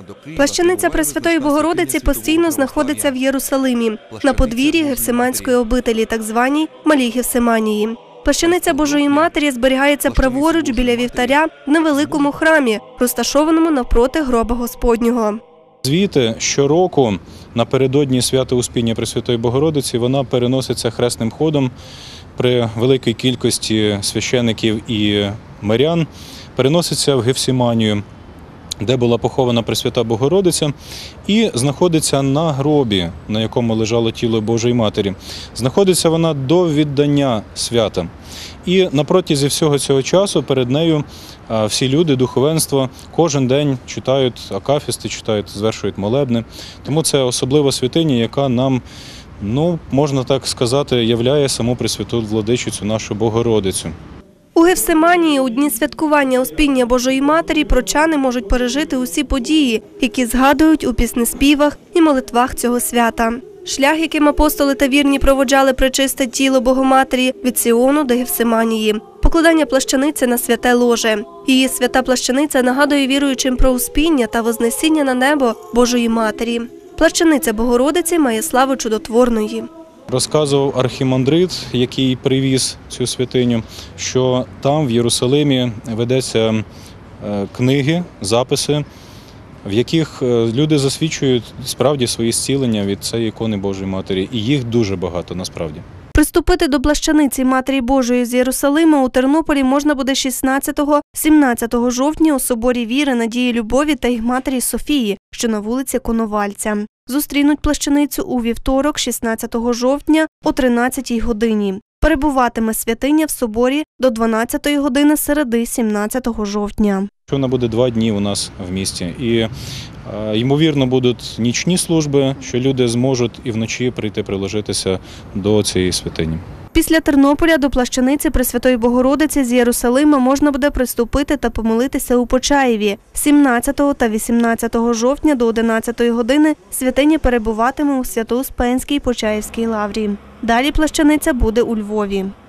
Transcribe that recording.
Плащаниця Пресвятої Богородиці постійно знаходиться в Єрусалимі, на подвір'ї Гефсиманської обителі, так званій Малій Гефсиманії. Плащаниця Божої Матері зберігається праворуч біля вівтаря в невеликому храмі, розташованому навпроти гроба Господнього. Звідти щороку напередодні свята Успіння Пресвятої Богородиці вона переноситься хресним ходом при великій кількості священиків і мирян, переноситься в Гефсиманію, де була похована Пресвята Богородиця, і знаходиться на гробі, на якому лежало тіло Божої Матері. Знаходиться вона до віддання свята. І на протязі всього цього часу перед нею всі люди, духовенство, кожен день читають акафісти, звершують молебни. Тому це особлива святиня, яка нам, можна так сказати, являє саму Пресвяту Владичицю, нашу Богородицю. У Гефсиманії у дні святкування Успіння Божої Матері прочани можуть пережити усі події, які згадують у піснеспівах і молитвах цього свята. Шлях, яким апостоли та вірні проводжали пречисте тіло Богоматері від Сіону до Гефсиманії. Покладання плащаниці на святе ложе. Її свята плащаниця нагадує віруючим про успіння та вознесіння на небо Божої Матері. Плащаниця Богородиці має славу чудотворної. Розказував архімандрит, який привіз цю святиню, що там, в Єрусалимі, ведуться книги, записи, в яких люди засвідчують справді свої зцілення від цієї ікони Божої Матері. І їх дуже багато насправді. Приступити до плащаниці Матері Божої з Єрусалима у Тернополі можна буде 16-17 жовтня у соборі віри, надії, любові та їх матері Софії, що на вулиці Коновальця. Зустрінуть плащаницю у вівторок, 16 жовтня о 13-й годині. Перебуватиме святиня в соборі до 12-ї години середи, 17 жовтня. Вона буде 2 дні у нас в місті. І, ймовірно, будуть нічні служби, що люди зможуть і вночі прийти приложитися до цієї святині. Після Тернополя до плащаниці Пресвятої Богородиці з Єрусалима можна буде приступити та помолитися у Почаєві. 17 та 18 жовтня до 11 години святиня перебуватиме у Свято-Успенській Почаївській лаврі. Далі плащаниця буде у Львові.